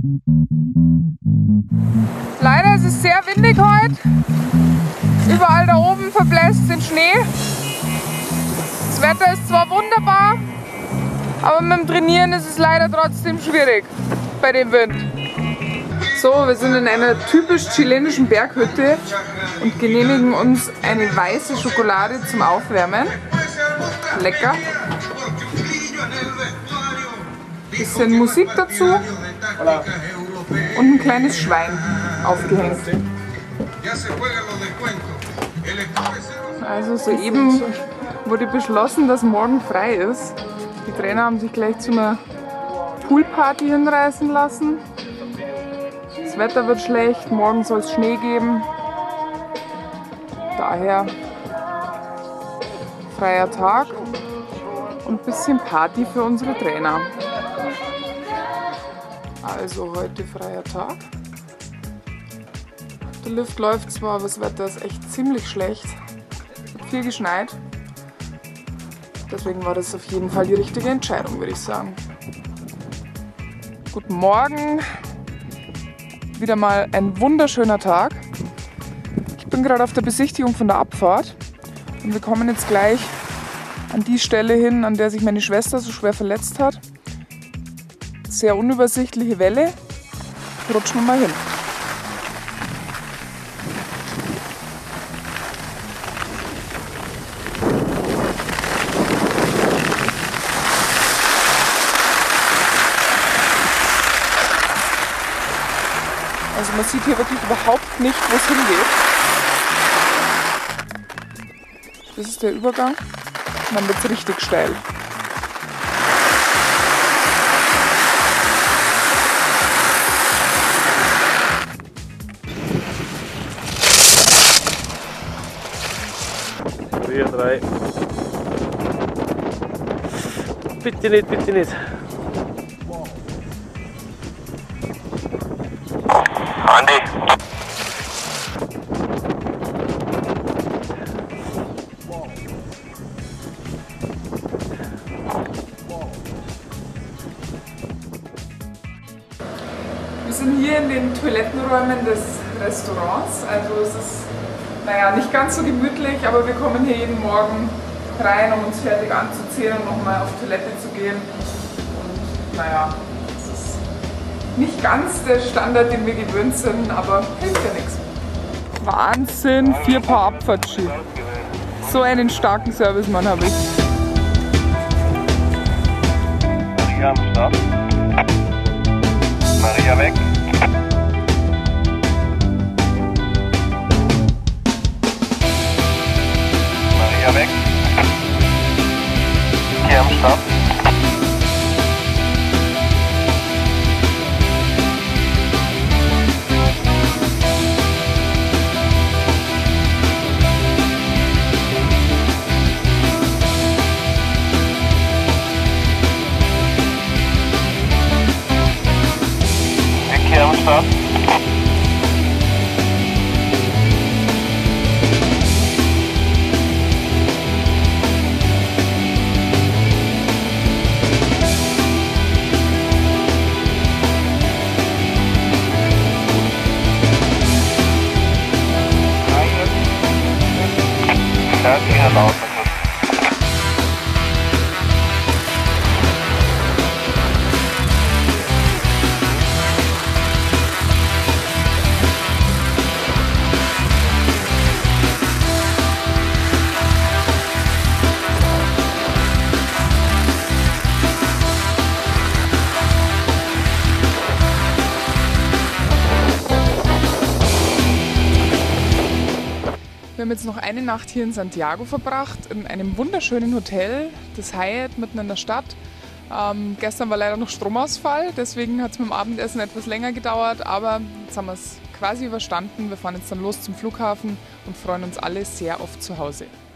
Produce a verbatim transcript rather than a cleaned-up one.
Leider ist es sehr windig heute. Überall da oben verbläst den Schnee. Das Wetter ist zwar wunderbar, aber mit dem Trainieren ist es leider trotzdem schwierig bei dem Wind. So, wir sind in einer typisch chilenischen Berghütte und genehmigen uns eine weiße Schokolade zum Aufwärmen. Lecker. Bisschen Musik dazu und ein kleines Schwein aufgehängt. Also soeben wurde beschlossen, dass morgen frei ist. Die Trainer haben sich gleich zu einer Poolparty hinreißen lassen. Das Wetter wird schlecht, morgen soll es Schnee geben. Daher freier Tag und ein bisschen Party für unsere Trainer. Also heute freier Tag. Der Lift läuft zwar, aber das Wetter ist echt ziemlich schlecht. Es hat viel geschneit. Deswegen war das auf jeden Fall die richtige Entscheidung, würde ich sagen. Guten Morgen. Wieder mal ein wunderschöner Tag. Ich bin gerade auf der Besichtigung von der Abfahrt und wir kommen jetzt gleich an die Stelle hin, an der sich meine Schwester so schwer verletzt hat. Sehr unübersichtliche Welle. Rutschen wir mal hin. Also man sieht hier wirklich überhaupt nicht, wo es hingeht. Das ist der Übergang und dann wird es richtig steil. vier, drei. Bitte nicht, bitte nicht. Andi. Wir sind hier in den Toilettenräumen des Restaurants. Also es ist, naja, nicht ganz so gemütlich, aber wir kommen hier jeden Morgen rein, um uns fertig anzuziehen und nochmal auf Toilette zu gehen. Und naja, es ist nicht ganz der Standard, den wir gewöhnt sind, aber hilft ja nichts. Wahnsinn, vier Paar Abfahrtski. So einen starken Servicemann habe ich. Maria am Start. Maria weg. Maria weg. Hier am Start. Hier am Start. Ja, die hat laut. Wir haben jetzt noch eine Nacht hier in Santiago verbracht, in einem wunderschönen Hotel, das Hyatt mitten in der Stadt. Ähm, gestern war leider noch Stromausfall, deswegen hat es mit dem Abendessen etwas länger gedauert, aber jetzt haben wir es quasi überstanden. Wir fahren jetzt dann los zum Flughafen und freuen uns alle sehr auf zu Hause.